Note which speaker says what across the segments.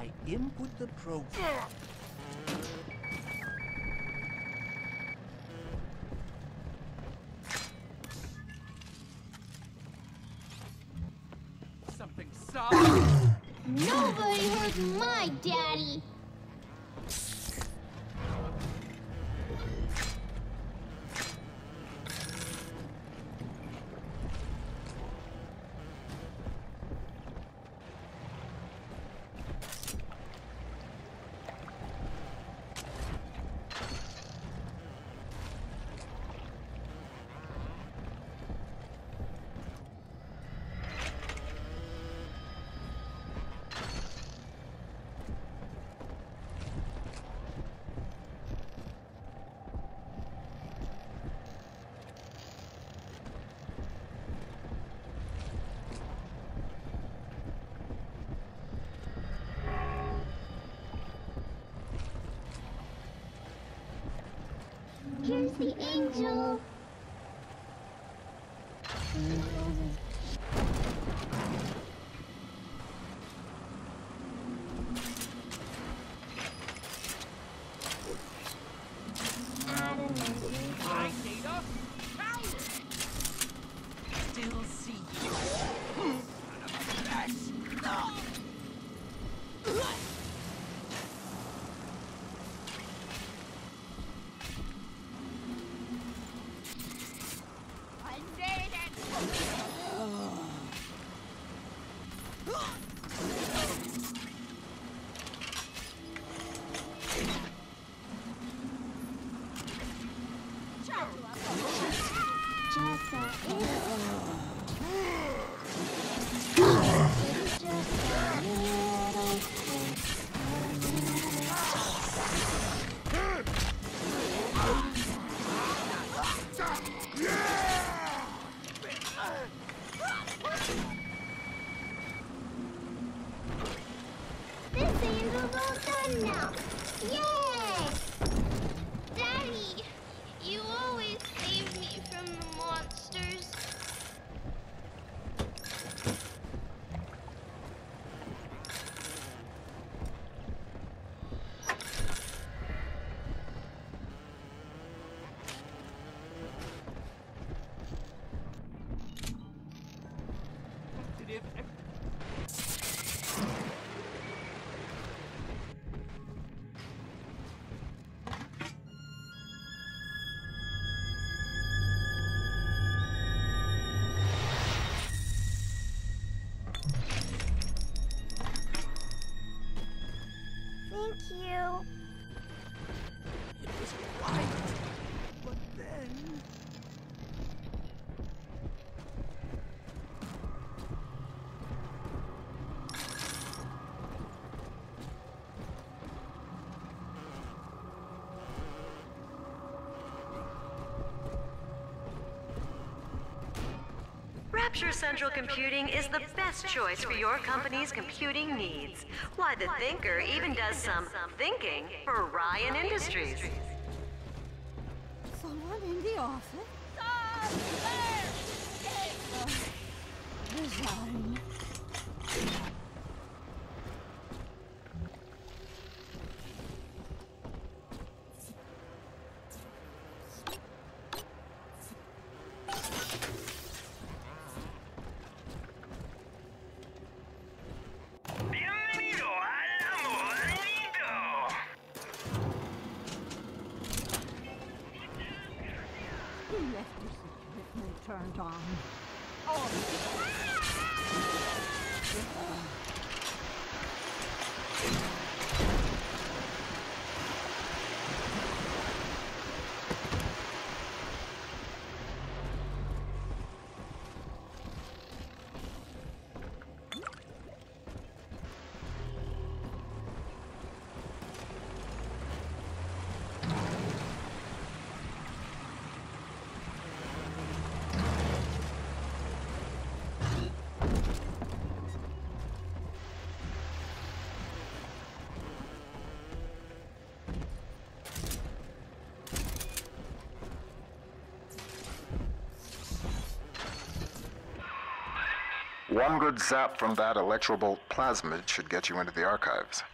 Speaker 1: I input the program.
Speaker 2: Something soft.
Speaker 3: Nobody hurt my daddy. Here's the angel.
Speaker 2: I need a coward. Still see you. I need it.
Speaker 3: This angel's all done now. Yay! Daddy, you always save me from the monsters. Thank you.
Speaker 1: It was quiet, but then...
Speaker 4: Rapture Central Computing is the best choice for your company's computing needs. Why, the Thinker even does some thinking for Ryan Industries.
Speaker 5: Someone in the office? Resign.
Speaker 6: Bienvenido al Amorito.
Speaker 5: He left his equipment turned on. Oh. One good zap from that electrobolt plasmid should get you into the archives.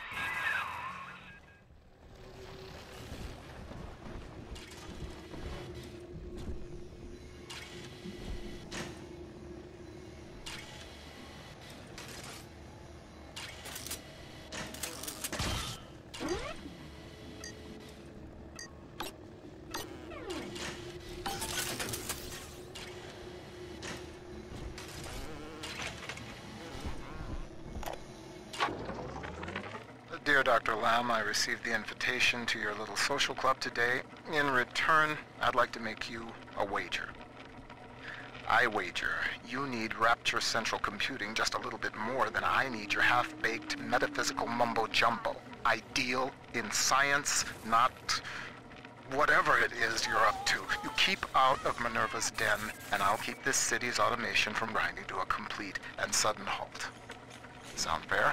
Speaker 5: Dear Dr. Lamb, I received the invitation to your little social club today. In return, I'd like to make you a wager. I wager you need Rapture Central Computing just a little bit more than I need your half-baked metaphysical mumbo-jumbo. Ideal in science, not whatever it is you're up to. You keep out of Minerva's den, and I'll keep this city's automation from grinding to a complete and sudden halt. Sound fair?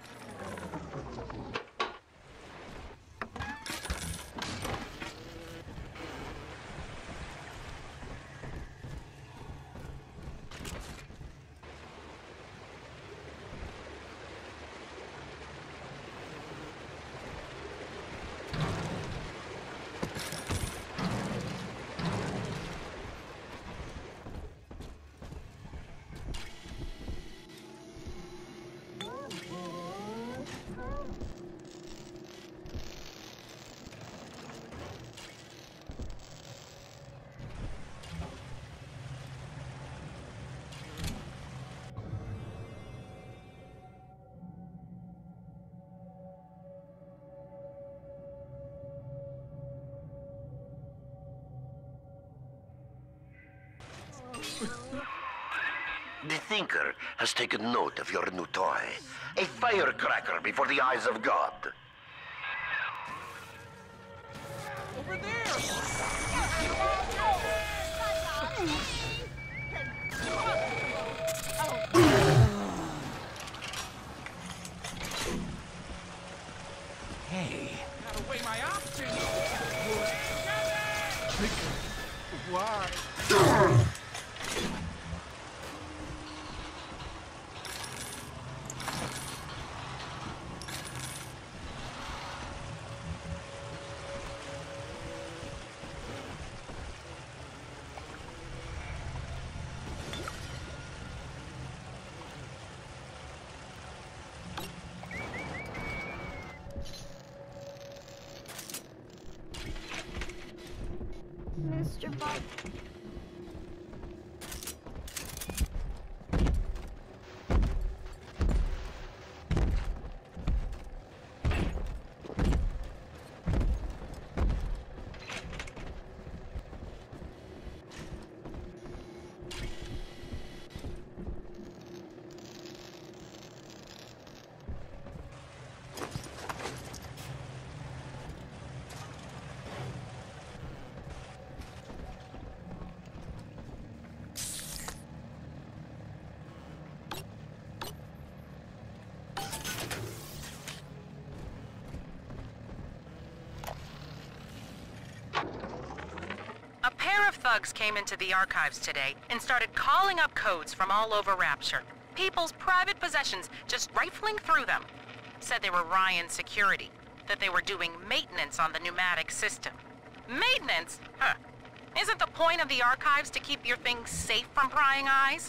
Speaker 7: The Thinker has taken note of your new toy. A firecracker before the eyes of God.
Speaker 2: Over there!
Speaker 1: Hey,
Speaker 2: Gotta weigh my options!
Speaker 1: why?
Speaker 3: Mr. Bob.
Speaker 8: A pair of thugs came into the archives today and started calling up codes from all over Rapture. People's private possessions, just rifling through them. Said they were Ryan security, that they were doing maintenance on the pneumatic system. Maintenance? Huh. Isn't the point of the archives to keep your things safe from prying eyes?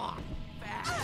Speaker 2: on, fast.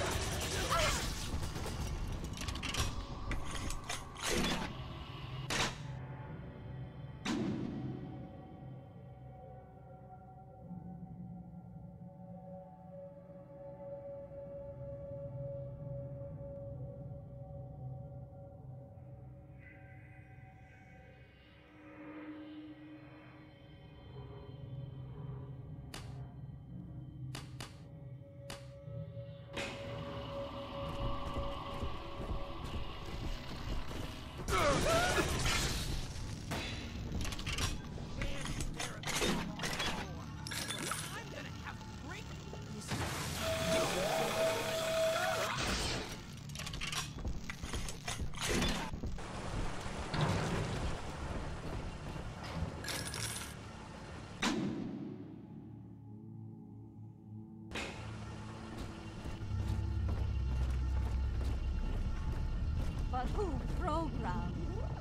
Speaker 9: But who programmed?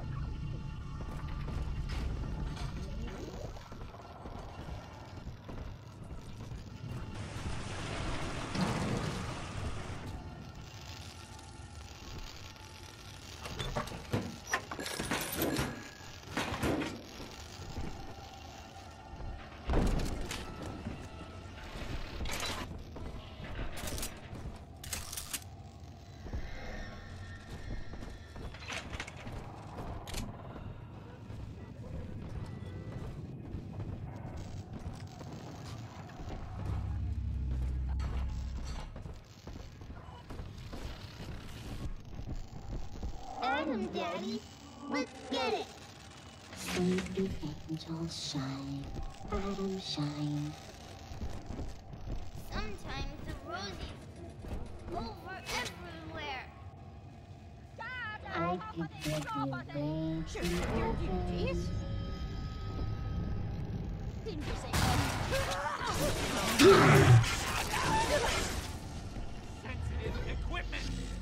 Speaker 3: Adam, Daddy. Let's get it.
Speaker 10: Sleepy angels shine, Adam shine.
Speaker 3: Sometimes the Rosie's over everywhere.
Speaker 10: I could give you way
Speaker 9: Should
Speaker 10: too
Speaker 9: your duties?
Speaker 10: often.
Speaker 9: Didn't you say
Speaker 2: Sensitive equipment.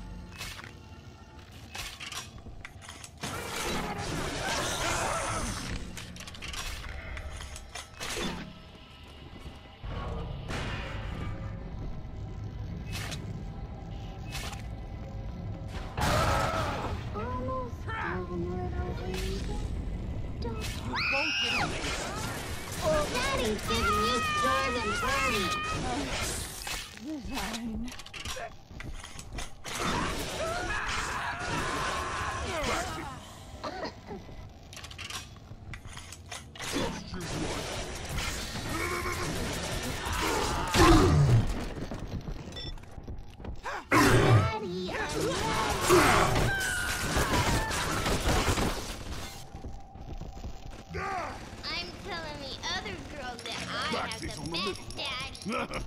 Speaker 10: Almost done, little baby. Don't
Speaker 2: You won't get away.
Speaker 3: Daddy's giving you serve and party.
Speaker 9: design?
Speaker 3: Daddy, I'm telling the other girls that I have the best daddy.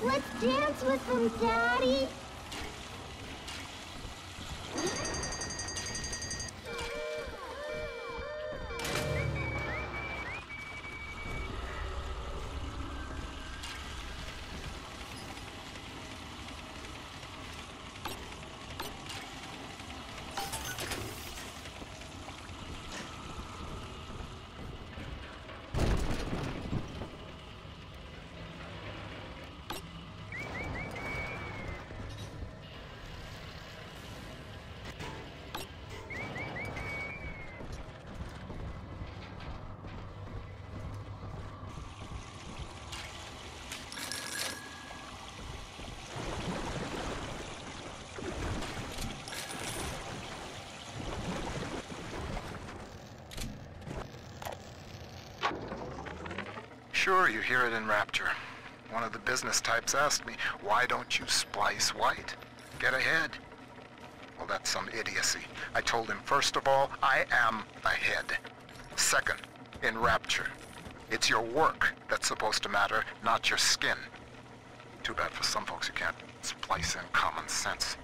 Speaker 3: Let's dance with them, Daddy.
Speaker 5: Sure, you hear it in Rapture. One of the business types asked me, why don't you splice white? Get ahead. Well, that's some idiocy. I told him, first of all, I am ahead. Second, in Rapture, it's your work that's supposed to matter, not your skin. Too bad for some folks who can't splice in common sense.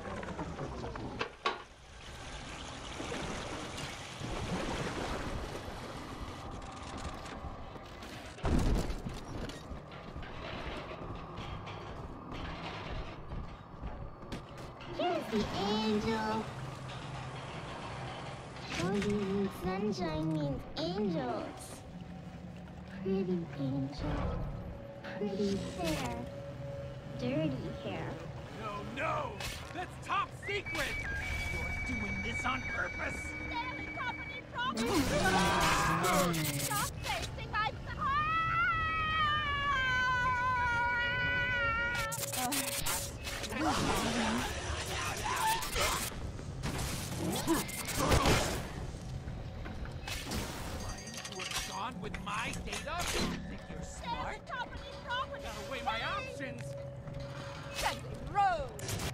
Speaker 3: Here's the angel. Golden sunshine means angels. Pretty angel. Pretty hair. Dirty hair.
Speaker 2: No, no! That's top secret! You're doing this on purpose?
Speaker 9: Stanley Company property! Stop facing my...
Speaker 2: Gone with my data? Think you're smart?
Speaker 9: Company property!
Speaker 2: Gotta weigh my options!
Speaker 9: Sandy Road!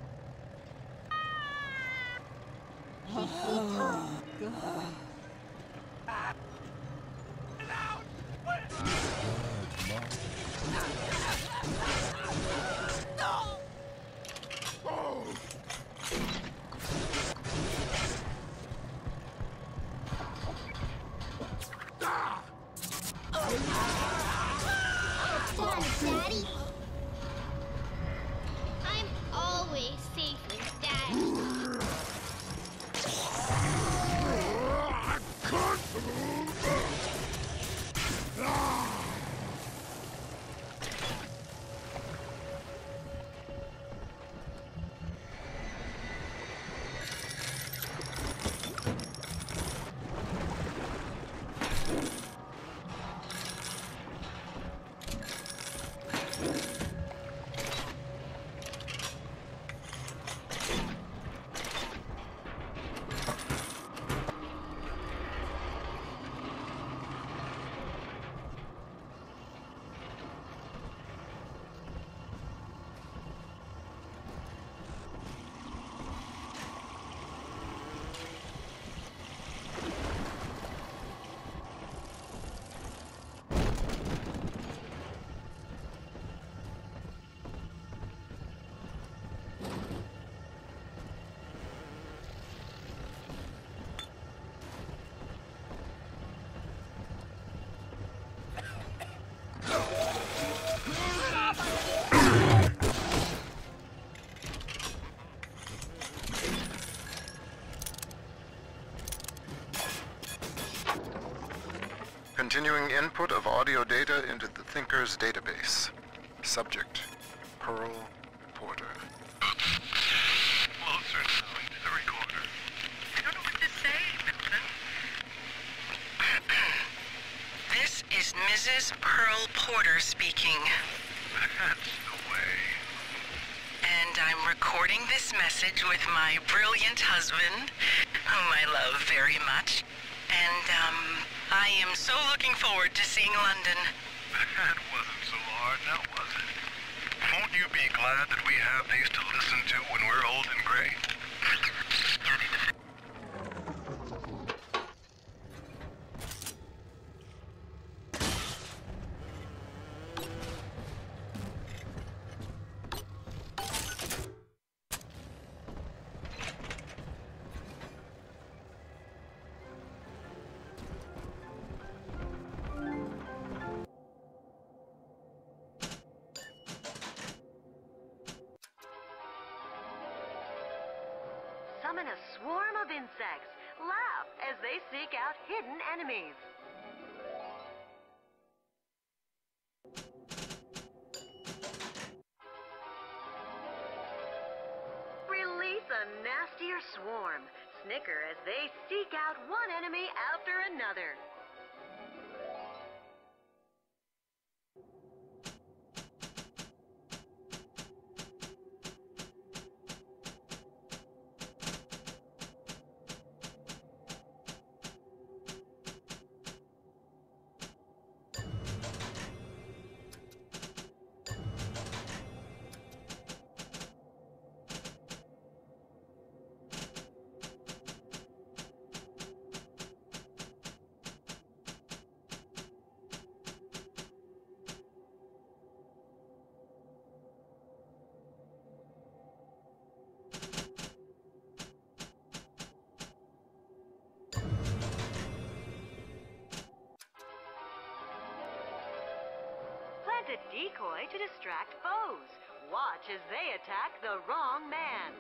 Speaker 2: Get out! What?
Speaker 3: Daddy. I'm always safe with Daddy.
Speaker 5: Continuing input of audio data into the Thinker's database. Subject, Pearl Porter.
Speaker 6: Closer now into the recorder.
Speaker 8: I don't know what to say, Milton. This is Mrs. Pearl Porter speaking.
Speaker 6: That's the way.
Speaker 8: And I'm recording this message with my brilliant husband, whom I love very much. And, I am so looking forward to seeing London.
Speaker 6: That wasn't so hard, now was it? Won't you be glad that we have these to listen to when we're old and gray?
Speaker 4: summon a swarm of insects. Laugh as they seek out hidden enemies. Release a nastier swarm. Snicker as they seek out one enemy after another. Plant a decoy to distract foes. Watch as they attack the wrong man.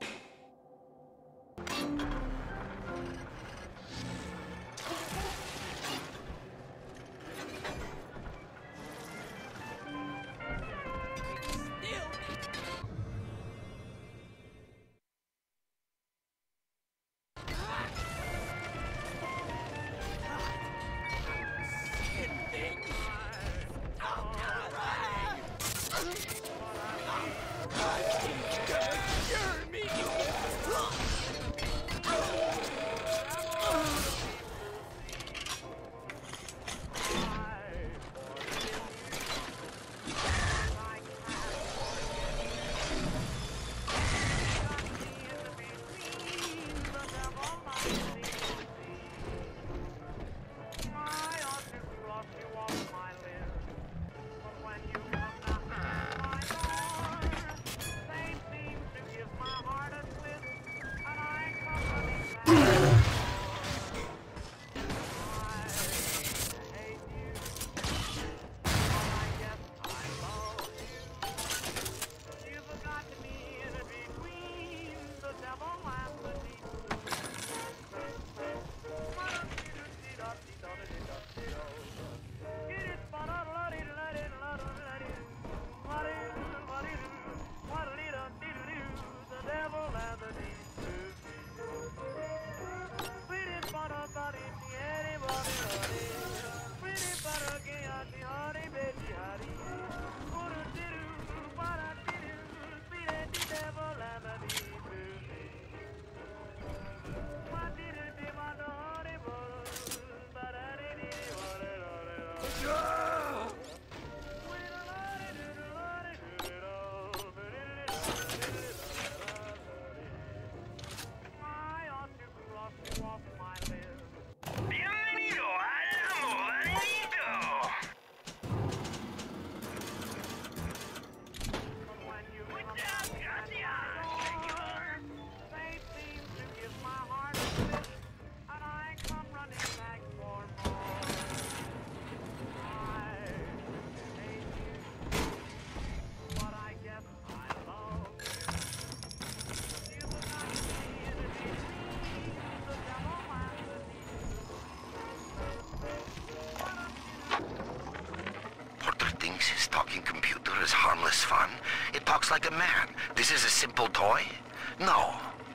Speaker 7: Like a man. This is a simple toy? No.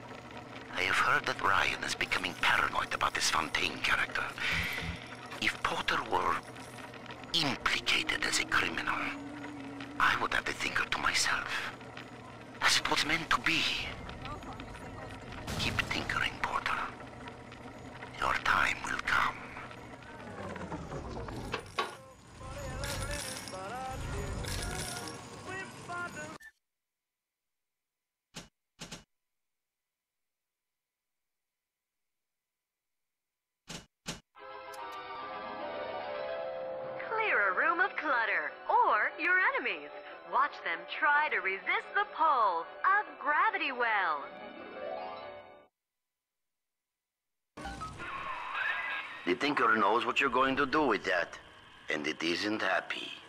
Speaker 7: I have heard that Ryan is becoming paranoid about this Fontaine character. If Porter were implicated as a criminal, I would have the Thinker to myself. As it was meant to be. Keep tinkering, Porter. Your time will come.
Speaker 4: Clutter, or your enemies. Watch them try to resist the pull of Gravity Well.
Speaker 7: The Tinker knows what you're going to do with that, and it isn't happy.